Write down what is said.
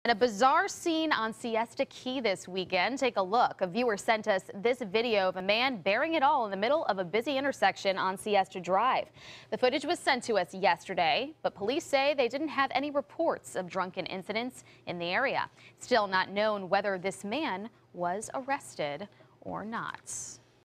And a bizarre scene on Siesta Key this weekend. Take a look. A viewer sent us this video of a man bearing it all in the middle of a busy intersection on Siesta Drive. The footage was sent to us yesterday, but police say they didn't have any reports of drunken incidents in the area. Still not known whether this man was arrested or not.